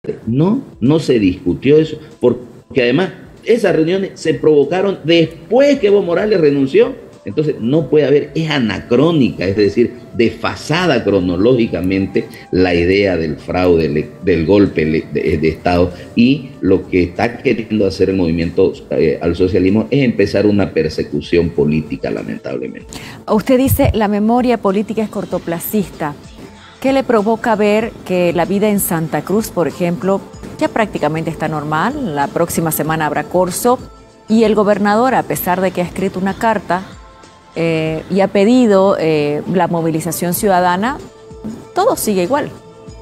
No, no se discutió eso, porque además esas reuniones se provocaron después que Evo Morales renunció. Entonces no puede haber, es anacrónica, es decir, desfasada cronológicamente la idea del fraude, del golpe de Estado, y lo que está queriendo hacer el movimiento al socialismo es empezar una persecución política, lamentablemente. Usted dice la memoria política es cortoplacista. ¿Qué le provoca ver que la vida en Santa Cruz, por ejemplo, ya prácticamente está normal? La próxima semana habrá corso y el gobernador, a pesar de que ha escrito una carta y ha pedido la movilización ciudadana, todo sigue igual.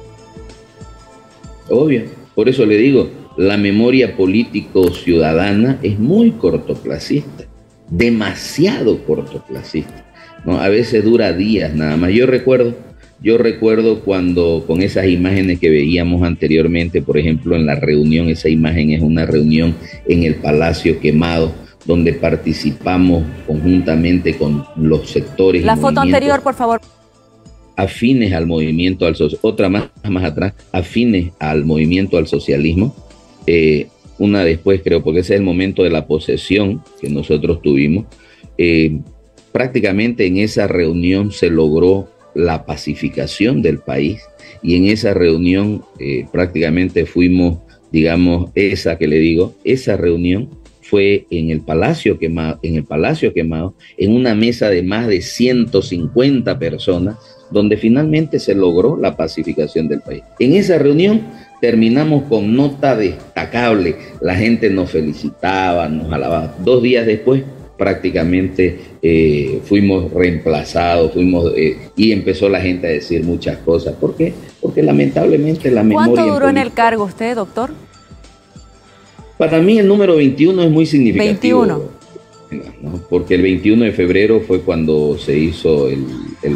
Obvio, por eso le digo, la memoria político-ciudadana es muy cortoplacista, demasiado cortoplacista, ¿no? A veces dura días nada más. Yo recuerdo cuando con esas imágenes que veíamos anteriormente, por ejemplo, en la reunión, esa imagen es una reunión en el Palacio Quemado, donde participamos conjuntamente con los sectores. La foto anterior, por favor. Afines al movimiento al socialismo, otra más atrás, afines al movimiento al socialismo, una después creo, porque ese es el momento de la posesión que nosotros tuvimos. Prácticamente en esa reunión se logró la pacificación del país, y en esa reunión prácticamente fuimos, digamos, esa que le digo, esa reunión fue en el Palacio Quemado, en una mesa de más de 150 personas, donde finalmente se logró la pacificación del país. En esa reunión terminamos con nota destacable, la gente nos felicitaba, nos alababa. 2 días después prácticamente fuimos reemplazados, y empezó la gente a decir muchas cosas. ¿Por qué? Porque lamentablemente la memoria... ¿Cuánto duró en el cargo usted, doctor? Para mí el número 21 es muy significativo. 21. ¿No? Porque el 21 de febrero fue cuando se hizo el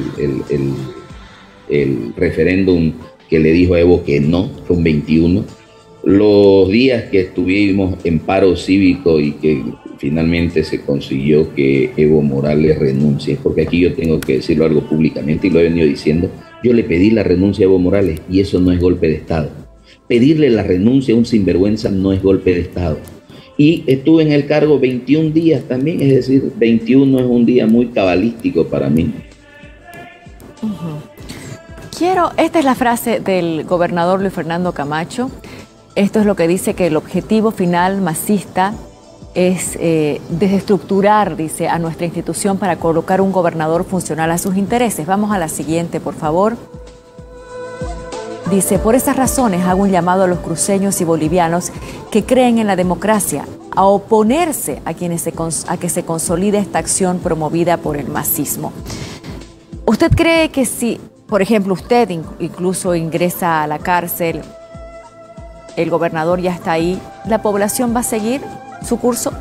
referéndum que le dijo a Evo que no, fue un 21. Los días que estuvimos en paro cívico y que finalmente se consiguió que Evo Morales renuncie, porque aquí yo tengo que decirlo algo públicamente y lo he venido diciendo, yo le pedí la renuncia a Evo Morales y eso no es golpe de Estado. Pedirle la renuncia a un sinvergüenza no es golpe de Estado. Y estuve en el cargo 21 días también, es decir, 21 es un día muy cabalístico para mí. Esta es la frase del gobernador Luis Fernando Camacho. Esto es lo que dice, que el objetivo final masista es desestructurar, dice, a nuestra institución para colocar un gobernador funcional a sus intereses. Vamos a la siguiente, por favor. Dice, por esas razones hago un llamado a los cruceños y bolivianos que creen en la democracia a oponerse a que se consolide esta acción promovida por el masismo. ¿Usted cree que si, por ejemplo, usted incluso ingresa a la cárcel, el gobernador ya está ahí, la población va a seguir su curso?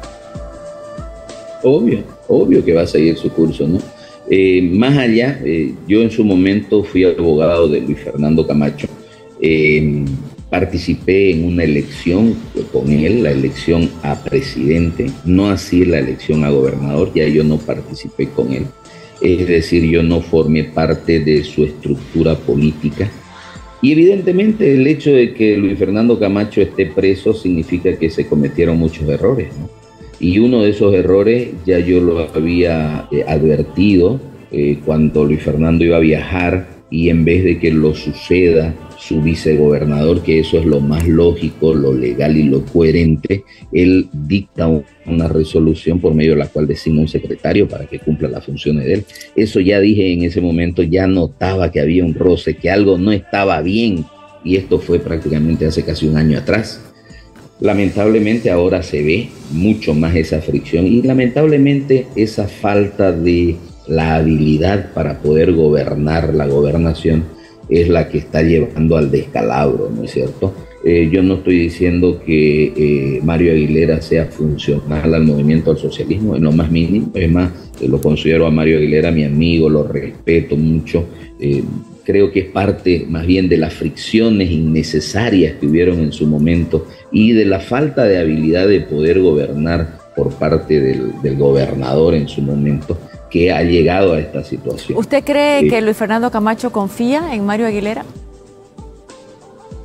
Obvio que va a seguir su curso, ¿no? Más allá, yo en su momento fui abogado de Luis Fernando Camacho, participé en una elección con él, la elección a presidente, no así la elección a gobernador, ya yo no participé con él, es decir, yo no formé parte de su estructura política. Y evidentemente el hecho de que Luis Fernando Camacho esté preso significa que se cometieron muchos errores, ¿no? Y uno de esos errores ya yo lo había advertido cuando Luis Fernando iba a viajar, y en vez de que lo suceda su vicegobernador, que eso es lo más lógico, lo legal y lo coherente, él dicta una resolución por medio de la cual designa un secretario para que cumpla las funciones de él. Eso ya dije en ese momento, ya notaba que había un roce, que algo no estaba bien, y esto fue prácticamente hace casi un año atrás. Lamentablemente ahora se ve mucho más esa fricción, y lamentablemente esa falta de la habilidad para poder gobernar la gobernación es la que está llevando al descalabro, ¿no es cierto? Yo no estoy diciendo que Mario Aguilera sea funcional al movimiento al socialismo, en lo más mínimo. Es más, lo considero a Mario Aguilera mi amigo, lo respeto mucho. Creo que es parte más bien de las fricciones innecesarias que hubieron en su momento y de la falta de habilidad de poder gobernar por parte del gobernador en su momento, que ha llegado a esta situación. ¿Usted cree que Luis Fernando Camacho confía en Mario Aguilera?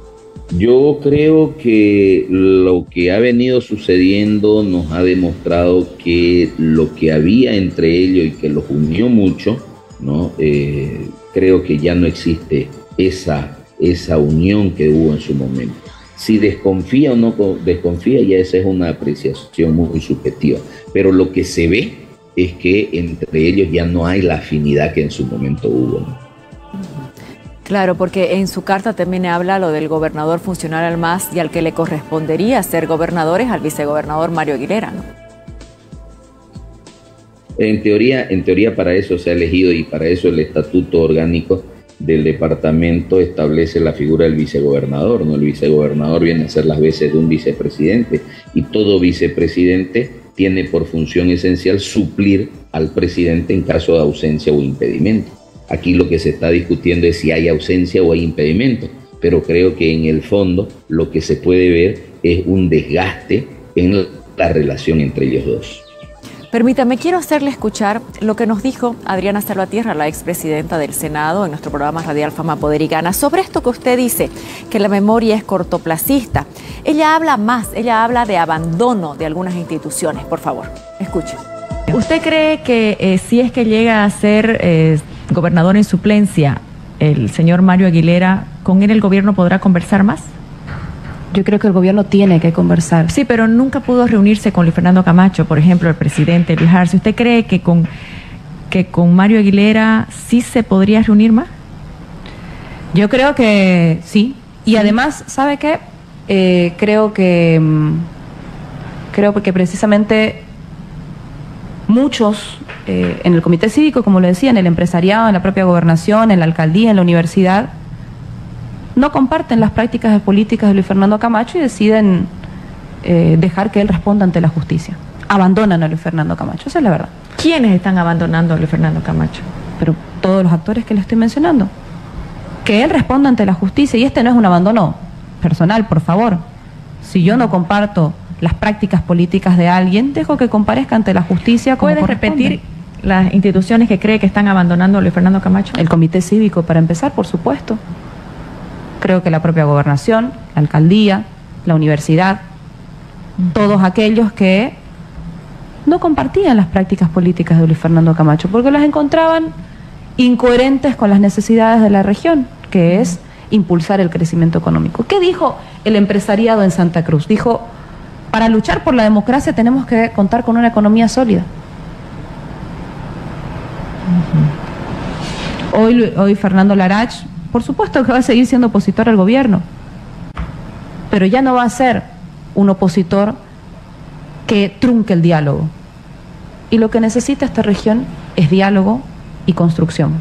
Yo creo que lo que ha venido sucediendo nos ha demostrado que lo que había entre ellos y que los unió mucho, ¿no? Creo que ya no existe esa unión que hubo en su momento. Si desconfía o no desconfía, ya esa es una apreciación muy subjetiva. Pero lo que se ve es que entre ellos ya no hay la afinidad que en su momento hubo, ¿no? Claro, porque en su carta también habla lo del gobernador funcional al MAS y al que le correspondería ser gobernador es al vicegobernador Mario Aguilera, ¿no? En teoría para eso se ha elegido y para eso el estatuto orgánico del departamento establece la figura del vicegobernador, ¿no? El vicegobernador viene a ser las veces de un vicepresidente y todo vicepresidente tiene por función esencial suplir al presidente en caso de ausencia o impedimento. Aquí lo que se está discutiendo es si hay ausencia o hay impedimento, pero creo que en el fondo lo que se puede ver es un desgaste en la relación entre ellos dos. Permítame, quiero hacerle escuchar lo que nos dijo Adriana Salvatierra, la expresidenta del Senado, en nuestro programa radial Fama, Poder y Gana, sobre esto que usted dice, que la memoria es cortoplacista. Ella habla de abandono de algunas instituciones. Por favor, escuche. ¿Usted cree que si es que llega a ser gobernador en suplencia el señor Mario Aguilera, con él el gobierno podrá conversar más? Yo creo que el gobierno tiene que conversar. Sí, pero nunca pudo reunirse con Luis Fernando Camacho, por ejemplo, el presidente Luis Arce. ¿Usted cree que con Mario Aguilera sí se podría reunir más? Yo creo que sí. Y además, ¿sabe qué? Creo que precisamente muchos en el comité cívico, como lo decía, en el empresariado, en la propia gobernación, en la alcaldía, en la universidad, no comparten las prácticas políticas de Luis Fernando Camacho y deciden dejar que él responda ante la justicia. Abandonan a Luis Fernando Camacho, esa es la verdad. ¿Quiénes están abandonando a Luis Fernando Camacho? Pero todos los actores que le estoy mencionando. Que él responda ante la justicia, y este no es un abandono personal, por favor. Si yo no comparto las prácticas políticas de alguien, dejo que comparezca ante la justicia como ¿Puede corresponde. repetir las instituciones que cree que están abandonando a Luis Fernando Camacho? El comité cívico, para empezar, por supuesto. Creo que la propia gobernación, la alcaldía, la universidad, todos aquellos que no compartían las prácticas políticas de Luis Fernando Camacho, porque las encontraban incoherentes con las necesidades de la región, que es impulsar el crecimiento económico. ¿Qué dijo el empresariado en Santa Cruz? Dijo, para luchar por la democracia tenemos que contar con una economía sólida. Hoy Fernando Larach, por supuesto que va a seguir siendo opositor al gobierno, pero ya no va a ser un opositor que trunque el diálogo. Y lo que necesita esta región es diálogo y construcción.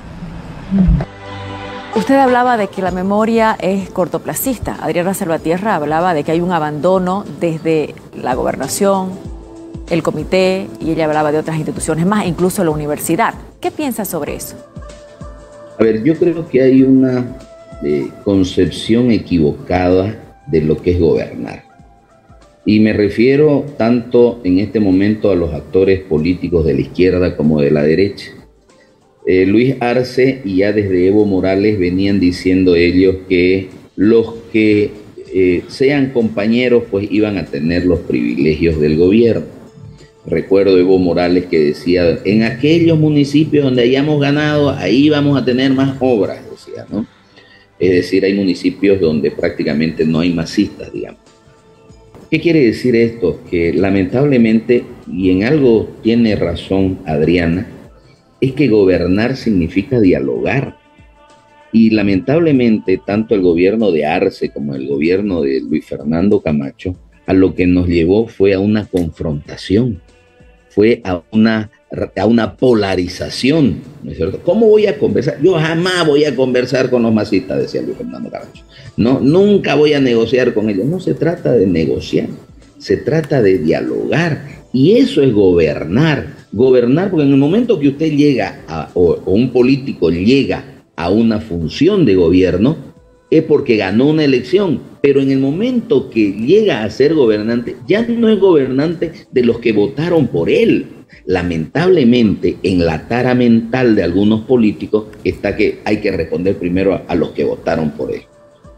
Usted hablaba de que la memoria es cortoplacista. Adriana Salvatierra hablaba de que hay un abandono desde la gobernación, el comité, y ella hablaba de otras instituciones más, incluso la universidad. ¿Qué piensa sobre eso? A ver, yo creo que hay una concepción equivocada de lo que es gobernar. Y me refiero tanto en este momento a los actores políticos de la izquierda como de la derecha. Luis Arce y ya desde Evo Morales venían diciendo ellos que los que sean compañeros pues iban a tener los privilegios del gobierno. Recuerdo Evo Morales que decía, en aquellos municipios donde hayamos ganado, ahí vamos a tener más obras, decía, ¿no? Es decir, hay municipios donde prácticamente no hay masistas, digamos. ¿Qué quiere decir esto? Que lamentablemente, y en algo tiene razón Adriana, es que gobernar significa dialogar. Y lamentablemente, tanto el gobierno de Arce como el gobierno de Luis Fernando Camacho, a lo que nos llevó fue a una confrontación, fue a una polarización, ¿no es cierto? ¿Cómo voy a conversar? Yo jamás voy a conversar con los masistas, decía Luis Fernando Camacho. No, nunca voy a negociar con ellos. No se trata de negociar, se trata de dialogar. Y eso es gobernar. Gobernar, porque en el momento que usted llega o un político llega a una función de gobierno, es porque ganó una elección. Pero en el momento que llega a ser gobernante, ya no es gobernante de los que votaron por él. Lamentablemente, en la tara mental de algunos políticos está que hay que responder primero a los que votaron por él.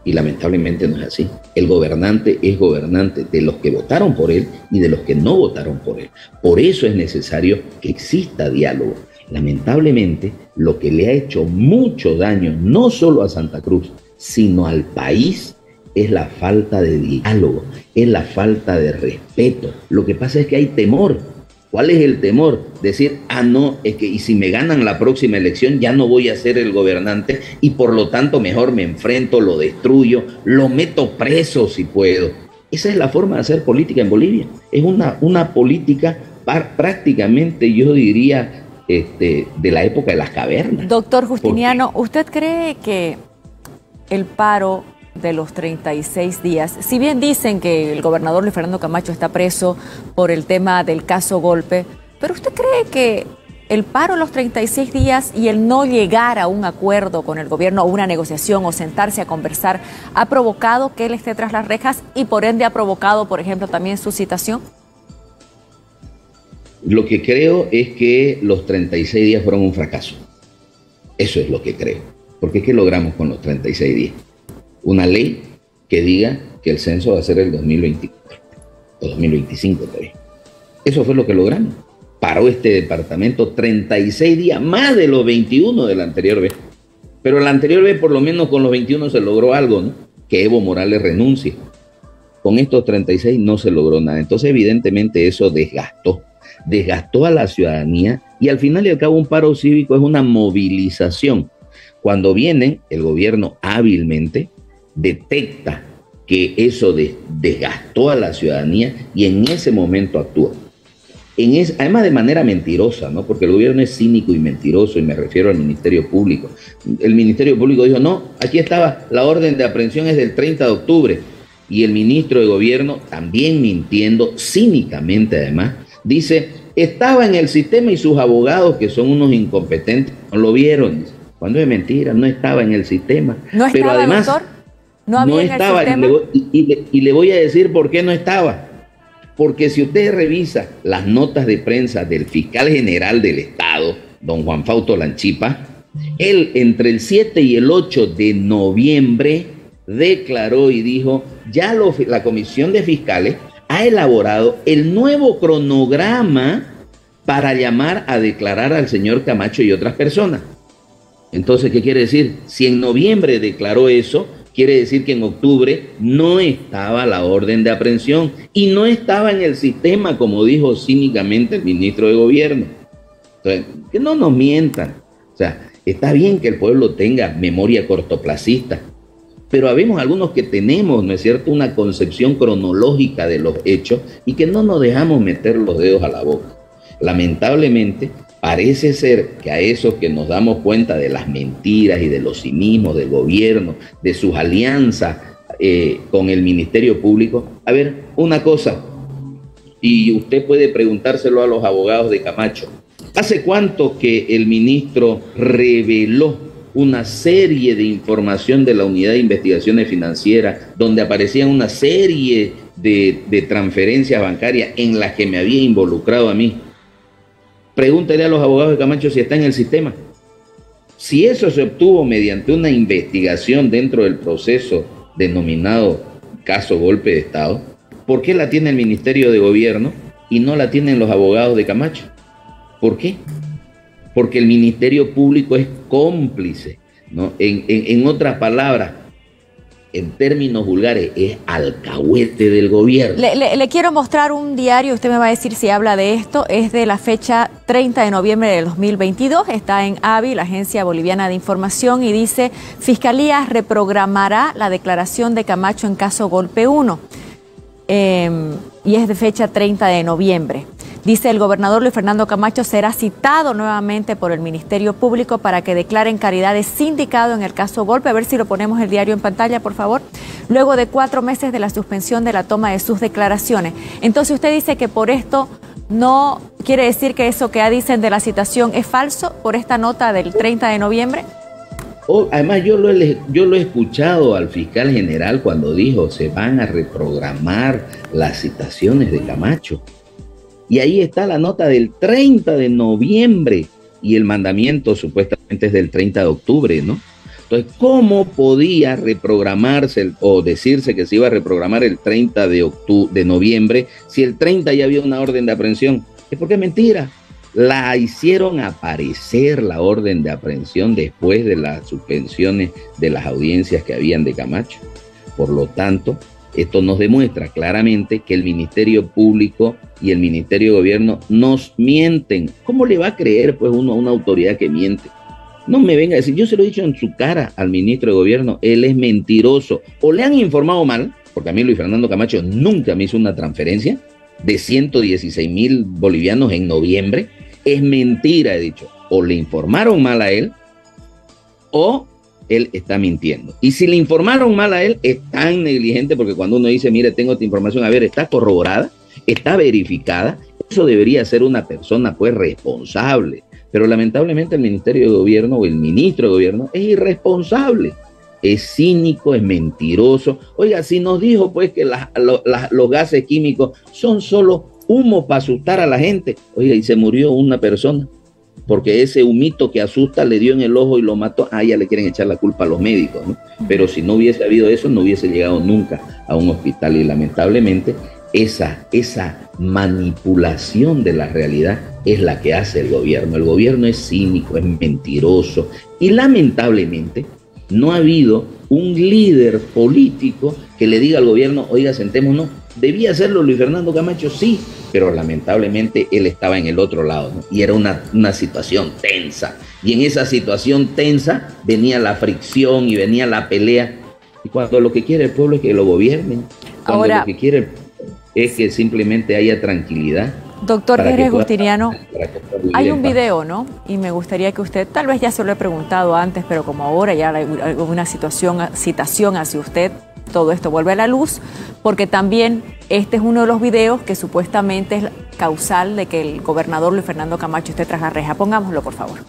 Y lamentablemente no es así. El gobernante es gobernante de los que votaron por él y de los que no votaron por él. Por eso es necesario que exista diálogo. Lamentablemente, lo que le ha hecho mucho daño, no solo a Santa Cruz, sino al país, es la falta de diálogo, es la falta de respeto. Lo que pasa es que hay temor. ¿Cuál es el temor? Decir, no, es que y si me ganan la próxima elección ya no voy a ser el gobernante y por lo tanto mejor me enfrento, lo destruyo, lo meto preso si puedo. Esa es la forma de hacer política en Bolivia. Es una política prácticamente, yo diría, de la época de las cavernas. Doctor Justiniano, ¿usted cree que el paro de los 36 días, si bien dicen que el gobernador Luis Fernando Camacho está preso por el tema del caso Golpe, pero usted cree que el paro de los 36 días y el no llegar a un acuerdo con el gobierno o una negociación o sentarse a conversar ha provocado que él esté tras las rejas y por ende ha provocado, por ejemplo, también su citación? Lo que creo es que los 36 días fueron un fracaso. Eso es lo que creo. Porque ¿qué logramos con los 36 días? Una ley que diga que el censo va a ser el 2024 o 2025 todavía. Eso fue lo que logramos. Paró este departamento 36 días, más de los 21 de la anterior vez. Pero la anterior vez, por lo menos con los 21 se logró algo, ¿no? Que Evo Morales renuncie. Con estos 36 no se logró nada. Entonces, evidentemente, eso desgastó a la ciudadanía y al final y al cabo un paro cívico es una movilización. Cuando viene el gobierno hábilmente detecta que eso desgastó a la ciudadanía y en ese momento actúa. Además de manera mentirosa, ¿no? Porque el gobierno es cínico y mentiroso, y me refiero al Ministerio Público. El Ministerio Público dijo, no, aquí estaba, la orden de aprehensión es del 30 de octubre. Y el ministro de Gobierno, también mintiendo, cínicamente además, dice, estaba en el sistema y sus abogados, que son unos incompetentes, no lo vieron. Cuando es mentira, no estaba en el sistema. ¿No estaba, pero además, doctor? No estaba, y le voy a decir por qué no estaba. Porque si usted revisa las notas de prensa del fiscal general del Estado, don Juan Fausto Lanchipa, él entre el 7 y el 8 de noviembre declaró y dijo, ya la Comisión de Fiscales ha elaborado el nuevo cronograma para llamar a declarar al señor Camacho y otras personas. Entonces, ¿qué quiere decir? Si en noviembre declaró eso, quiere decir que en octubre no estaba la orden de aprehensión y no estaba en el sistema, como dijo cínicamente el ministro de Gobierno. Entonces, que no nos mientan. O sea, está bien que el pueblo tenga memoria cortoplacista, pero habemos algunos que tenemos, ¿no es cierto?, una concepción cronológica de los hechos y que no nos dejamos meter los dedos a la boca. Lamentablemente, parece ser que a esos que nos damos cuenta de las mentiras y de los cinismos del gobierno, de sus alianzas con el Ministerio Público, a ver, una cosa, y usted puede preguntárselo a los abogados de Camacho, ¿hace cuánto que el ministro reveló una serie de información de la Unidad de Investigaciones Financieras donde aparecían una serie de transferencias bancarias en las que me había involucrado a mí? Pregúntele a los abogados de Camacho si está en el sistema. Si eso se obtuvo mediante una investigación dentro del proceso denominado caso Golpe de Estado, ¿por qué la tiene el Ministerio de Gobierno y no la tienen los abogados de Camacho? ¿Por qué? Porque el Ministerio Público es cómplice, ¿no? En otras palabras, en términos vulgares, es alcahuete del gobierno. Le quiero mostrar un diario, usted me va a decir si habla de esto, es de la fecha 30 de noviembre del 2022, está en ABI, la Agencia Boliviana de Información, y dice, Fiscalía reprogramará la declaración de Camacho en caso Golpe 1, y es de fecha 30 de noviembre. Dice, el gobernador Luis Fernando Camacho será citado nuevamente por el Ministerio Público para que declare en calidad de sindicado en el caso Golpe. A ver si lo ponemos el diario en pantalla, por favor. Luego de 4 meses de la suspensión de la toma de sus declaraciones. Entonces usted dice que por esto no quiere decir que eso que dicen de la citación es falso, por esta nota del 30 de noviembre. Además, yo lo he escuchado al fiscal general cuando dijo se van a reprogramar las citaciones de Camacho. Y ahí está la nota del 30 de noviembre y el mandamiento supuestamente es del 30 de octubre, ¿no? Entonces, ¿cómo podía reprogramarse o decirse que se iba a reprogramar el 30 de noviembre si el 30 ya había una orden de aprehensión? Es porque es mentira. La hicieron aparecer la orden de aprehensión después de las suspensiones de las audiencias que habían de Camacho. Por lo tanto, esto nos demuestra claramente que el Ministerio Público y el Ministerio de Gobierno nos mienten. ¿Cómo le va a creer pues uno a una autoridad que miente? No me venga a decir, yo se lo he dicho en su cara al ministro de Gobierno, él es mentiroso. O le han informado mal, porque a mí Luis Fernando Camacho nunca me hizo una transferencia de 116,000 bolivianos en noviembre. Es mentira, he dicho. O le informaron mal a él, o él está mintiendo. Y si le informaron mal a él, es tan negligente, porque cuando uno dice, mire, tengo esta información, a ver, está corroborada, está verificada, eso debería ser una persona pues responsable. Pero lamentablemente el Ministerio de Gobierno o el ministro de Gobierno es irresponsable, es cínico, es mentiroso. Oiga, si nos dijo pues que los gases químicos son solo humo para asustar a la gente, oiga, y se murió una persona, porque ese humito que asusta le dio en el ojo y lo mató. Ya le quieren echar la culpa a los médicos, ¿no? Pero si no hubiese habido eso, no hubiese llegado nunca a un hospital. Y lamentablemente esa manipulación de la realidad es la que hace el gobierno. El gobierno es cínico, es mentiroso, y lamentablemente no ha habido un líder político que le diga al gobierno, oiga, sentémonos. Debía hacerlo Luis Fernando Camacho, sí, pero lamentablemente él estaba en el otro lado, ¿no? Y era una situación tensa, y en esa situación tensa venía la fricción y venía la pelea, y cuando lo que quiere el pueblo es que lo gobiernen, cuando ahora, lo que quiere el pueblo es que simplemente haya tranquilidad. Doctor Jerez Justiniano, hay un video, ¿no? Y me gustaría que usted, tal vez ya se lo he preguntado antes, pero como ahora ya hay una citación hacia usted, todo esto vuelve a la luz, porque también este es uno de los videos que supuestamente es causal de que el gobernador Luis Fernando Camacho esté tras la reja. Pongámoslo, por favor.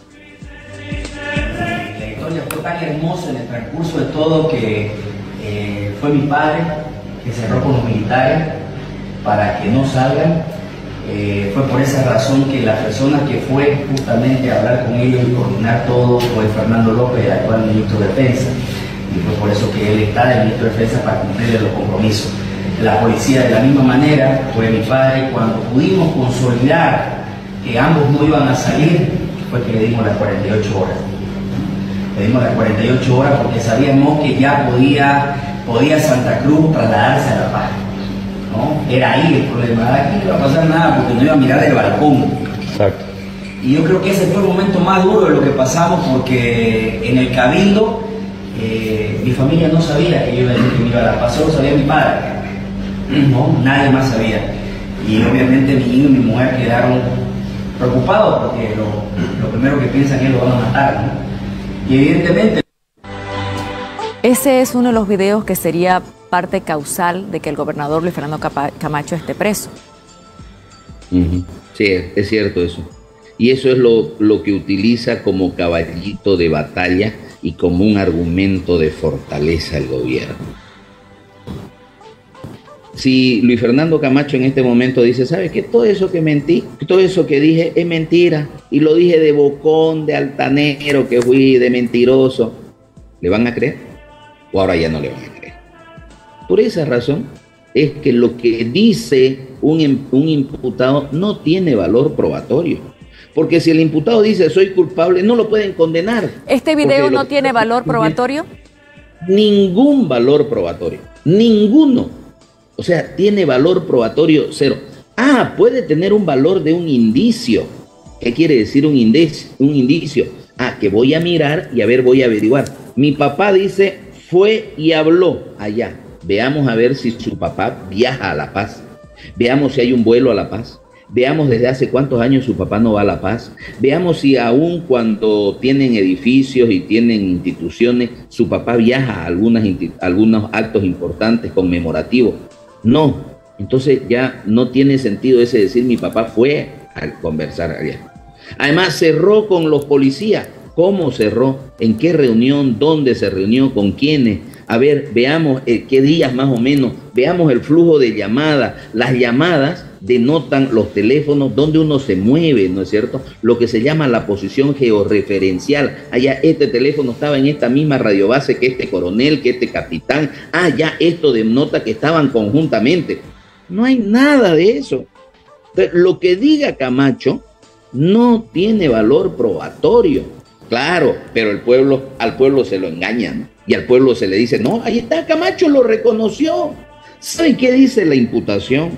La historia fue tan hermosa en el transcurso de todo que fue mi padre que cerró con los militares para que no salgan. Fue por esa razón que la persona que fue justamente a hablar con ellos y coordinar todo fue Fernando López, el actual ministro de Defensa. Y fue por eso que él está de ministro de Defensa para cumplir los compromisos. La policía de la misma manera, fue mi padre, cuando pudimos consolidar que ambos no iban a salir, fue que le dimos las 48 horas. Le dimos las 48 horas porque sabíamos que ya podía Santa Cruz trasladarse a La Paz, ¿no? Era ahí el problema. Aquí no iba a pasar nada porque no iba a mirar del balcón. Exacto. Y yo creo que ese fue el momento más duro de lo que pasamos, porque en el Cabildo mi familia no sabía que yo iba a decir que me iba a La Paz, solo sabía mi padre, ¿no? Nadie más sabía. Y obviamente mi hijo y mi mujer quedaron preocupados porque lo primero que piensan es que lo van a matar, ¿no? Y evidentemente... Ese es uno de los videos que sería parte causal de que el gobernador Luis Fernando Camacho esté preso. Sí, es cierto eso. Y eso es lo que utiliza como caballito de batalla y como un argumento de fortaleza el gobierno. Si Luis Fernando Camacho en este momento dice, ¿sabes qué? Todo eso que mentí, todo eso que dije es mentira, y lo dije de bocón, de altanero que fui, de mentiroso, ¿le van a creer? ¿O ahora ya no le van a creer? Por esa razón es que lo que dice un imputado no tiene valor probatorio. Porque si el imputado dice soy culpable, no lo pueden condenar. ¿Este video no tiene valor probatorio? Ningún valor probatorio, ninguno. O sea, tiene valor probatorio cero. Puede tener un valor de un indicio. ¿Qué quiere decir un indicio? Que voy a mirar y a ver, voy a averiguar. Mi papá dice, fue y habló allá. Veamos a ver si su papá viaja a La Paz. Veamos si hay un vuelo a La Paz. Veamos desde hace cuántos años su papá no va a La Paz. Veamos si aún cuando tienen edificios y tienen instituciones, su papá viaja a algunos actos importantes, conmemorativos. No, entonces ya no tiene sentido ese decir mi papá fue a conversar allá. Además cerró con los policías. ¿Cómo cerró? ¿En qué reunión? ¿Dónde se reunió? ¿Con quiénes? A ver, veamos qué días más o menos, veamos el flujo de llamadas. Las llamadas denotan los teléfonos donde uno se mueve, ¿no es cierto? Lo que se llama la posición georreferencial. Ya este teléfono estaba en esta misma radiobase que este coronel, que este capitán. Ya esto denota que estaban conjuntamente. No hay nada de eso. Entonces, lo que diga Camacho no tiene valor probatorio. Claro, pero al pueblo se lo engañan y al pueblo se le dice, no, ahí está, Camacho lo reconoció. ¿Sabe qué dice la imputación,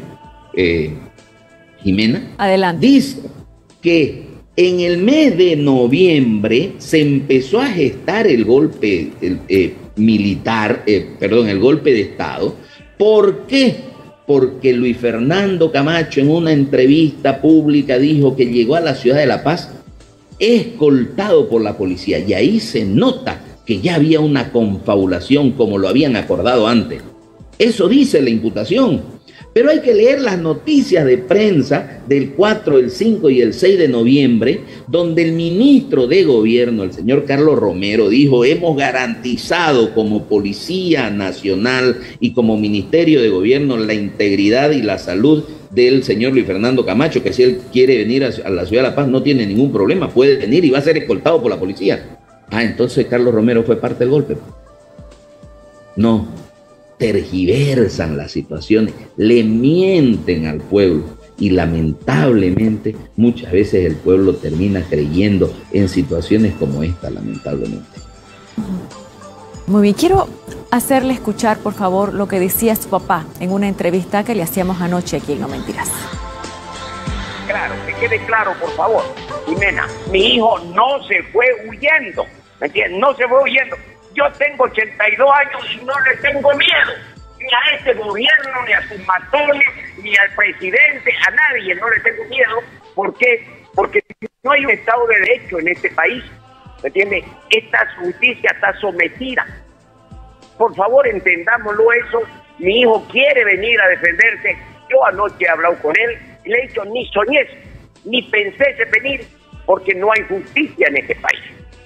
Jimena? Adelante. Dice que en el mes de noviembre se empezó a gestar el golpe militar, el golpe de Estado. ¿Por qué? Porque Luis Fernando Camacho en una entrevista pública dijo que llegó a la ciudad de La Paz escoltado por la policía, y ahí se nota que ya había una confabulación como lo habían acordado antes. Eso dice la imputación, pero hay que leer las noticias de prensa del 4, el 5 y el 6 de noviembre, donde el ministro de Gobierno, el señor Carlos Romero, dijo: hemos garantizado como Policía Nacional y como Ministerio de Gobierno la integridad y la salud del señor Luis Fernando Camacho, que si él quiere venir a la ciudad de La Paz no tiene ningún problema, puede venir y va a ser escoltado por la policía. Entonces Carlos Romero fue parte del golpe. No, tergiversan las situaciones, le mienten al pueblo y lamentablemente muchas veces el pueblo termina creyendo en situaciones como esta, lamentablemente. Muy bien, quiero hacerle escuchar, por favor, lo que decía su papá en una entrevista que le hacíamos anoche aquí en No Mentiras. Claro, que quede claro, por favor, Jimena, mi hijo no se fue huyendo, ¿me entiendes? No se fue huyendo. Yo tengo 82 años y no le tengo miedo, ni a este gobierno, ni a sus matones, ni al presidente, a nadie no le tengo miedo. ¿Por qué? Porque no hay un Estado de Derecho en este país, ¿me entiendes? Esta justicia está sometida. Por favor, entendámoslo eso. Mi hijo quiere venir a defenderse. Yo anoche he hablado con él y le he dicho, ni soñé, ni pensé en venir, porque no hay justicia en este país.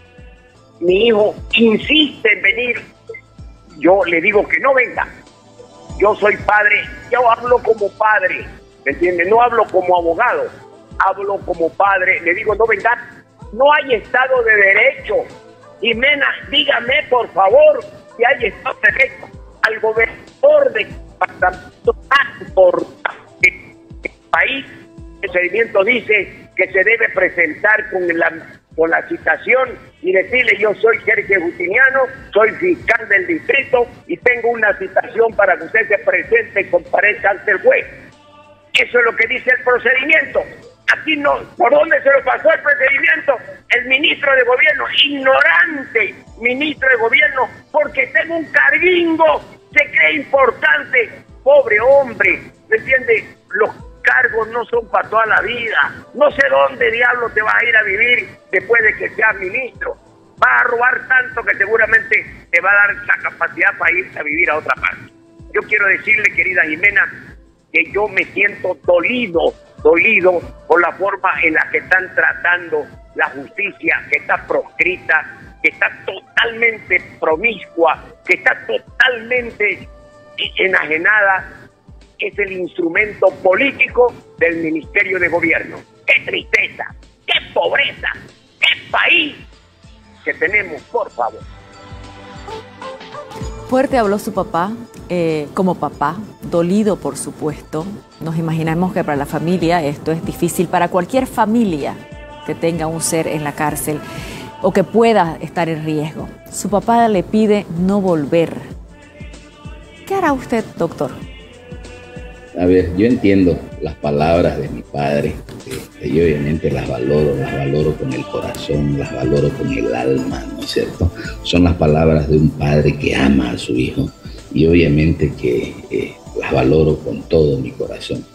Mi hijo insiste en venir. Yo le digo que no venga. Yo soy padre, yo hablo como padre, ¿me entiendes? No hablo como abogado, hablo como padre. Le digo, no venga. No hay Estado de Derecho. Jimena, dígame, por favor, si hay Estado de Derecho. Al gobernador del departamento más importante del país, el procedimiento dice que se debe presentar con la citación y decirle: yo soy Sergio Justiniano, soy fiscal del distrito y tengo una citación para que usted se presente y comparezca ante el juez. Eso es lo que dice el procedimiento. Aquí no. ¿Por dónde se lo pasó el procedimiento? El ministro de Gobierno, ignorante ministro de Gobierno, porque tengo un carguingo, se cree importante. Pobre hombre, ¿me entiende? Los cargos no son para toda la vida. No sé dónde diablo te vas a ir a vivir después de que seas ministro. Vas a robar tanto que seguramente te va a dar la capacidad para irse a vivir a otra parte. Yo quiero decirle, querida Jimena, que yo me siento dolido por la forma en la que están tratando la justicia, que está proscrita, que está totalmente promiscua, que está totalmente enajenada. Es el instrumento político del Ministerio de Gobierno. ¡Qué tristeza! ¡Qué pobreza! ¡Qué país que tenemos, por favor! Fuerte habló su papá, como papá, dolido por supuesto. Nos imaginamos que para la familia esto es difícil, para cualquier familia que tenga un ser en la cárcel o que pueda estar en riesgo. Su papá le pide no volver. ¿Qué hará usted, doctor? A ver, yo entiendo las palabras de mi padre, y obviamente las valoro con el corazón, las valoro con el alma, ¿no es cierto? Son las palabras de un padre que ama a su hijo y obviamente que las valoro con todo mi corazón.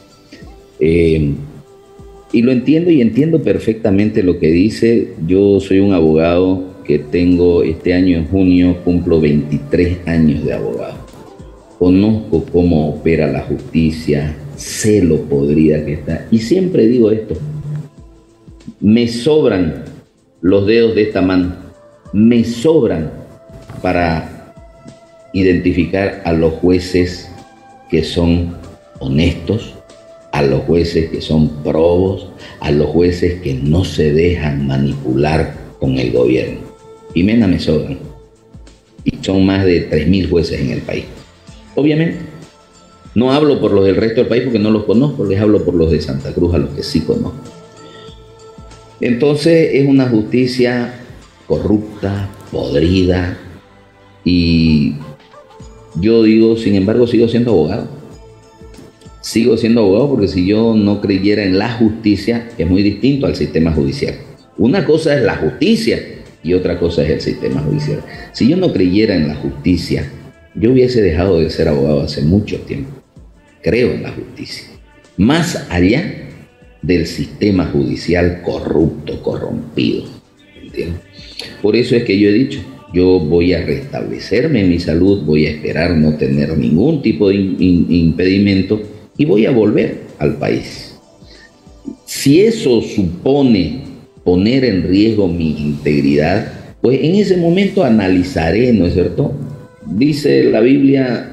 Y lo entiendo y entiendo perfectamente lo que dice. Yo soy un abogado que tengo, este año en junio cumplo 23 años de abogado. Conozco cómo opera la justicia, sé lo podrida que está. Y siempre digo esto: me sobran los dedos de esta mano, me sobran para identificar a los jueces que son honestos, a los jueces que son probos, a los jueces que no se dejan manipular con el gobierno. Y Mena me sobran. Y son más de 3.000 jueces en el país. Obviamente, no hablo por los del resto del país porque no los conozco, les hablo por los de Santa Cruz, a los que sí conozco. Entonces es una justicia corrupta, podrida, y yo digo, sin embargo, sigo siendo abogado. Sigo siendo abogado porque si yo no creyera en la justicia, es muy distinto al sistema judicial. Una cosa es la justicia y otra cosa es el sistema judicial. Si yo no creyera en la justicia, yo hubiese dejado de ser abogado hace mucho tiempo. Creo en la justicia. Más allá del sistema judicial corrupto, corrompido. ¿Entiendes? Por eso es que yo he dicho, yo voy a restablecerme en mi salud, voy a esperar no tener ningún tipo de impedimento y voy a volver al país. Si eso supone poner en riesgo mi integridad, pues en ese momento analizaré, ¿no es cierto? Dice la Biblia,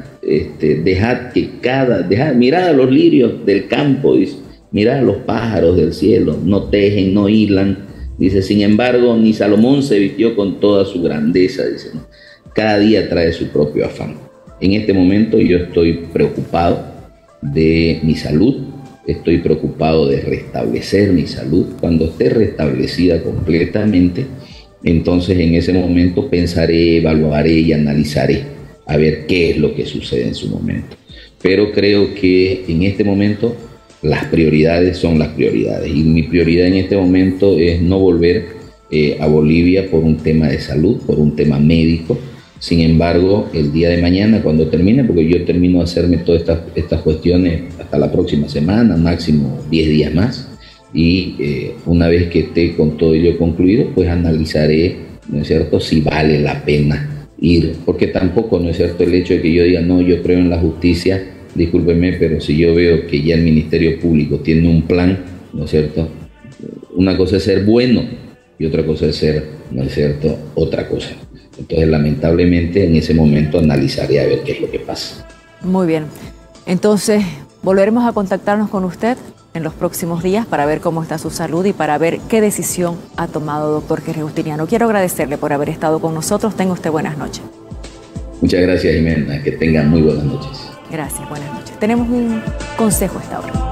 mirad a los lirios del campo, dice, mirad a los pájaros del cielo, no tejen, no hilan. Dice, sin embargo, ni Salomón se vistió con toda su grandeza, dice, ¿no? Cada día trae su propio afán. En este momento yo estoy preocupado de mi salud, estoy preocupado de restablecer mi salud. Cuando esté restablecida completamente, entonces en ese momento pensaré, evaluaré y analizaré a ver qué es lo que sucede en su momento. Pero creo que en este momento las prioridades son las prioridades y mi prioridad en este momento es no volver a Bolivia por un tema de salud, por un tema médico. Sin embargo, el día de mañana, cuando termine, porque yo termino de hacerme todas estas cuestiones hasta la próxima semana, máximo 10 días más, y una vez que esté con todo ello concluido, pues analizaré, ¿no es cierto?, si vale la pena ir, porque tampoco, ¿no es cierto?, el hecho de que yo diga, no, yo creo en la justicia, discúlpeme, pero si yo veo que ya el Ministerio Público tiene un plan, ¿no es cierto?, una cosa es ser bueno y otra cosa es ser, ¿no es cierto?, otra cosa. Entonces, lamentablemente, en ese momento analizaré a ver qué es lo que pasa. Muy bien. Entonces, volveremos a contactarnos con usted en los próximos días para ver cómo está su salud y para ver qué decisión ha tomado, doctor Jerez Justiniano. Quiero agradecerle por haber estado con nosotros. Tenga usted buenas noches. Muchas gracias, Jimena. Que tenga muy buenas noches. Gracias, buenas noches. Tenemos un consejo a esta hora.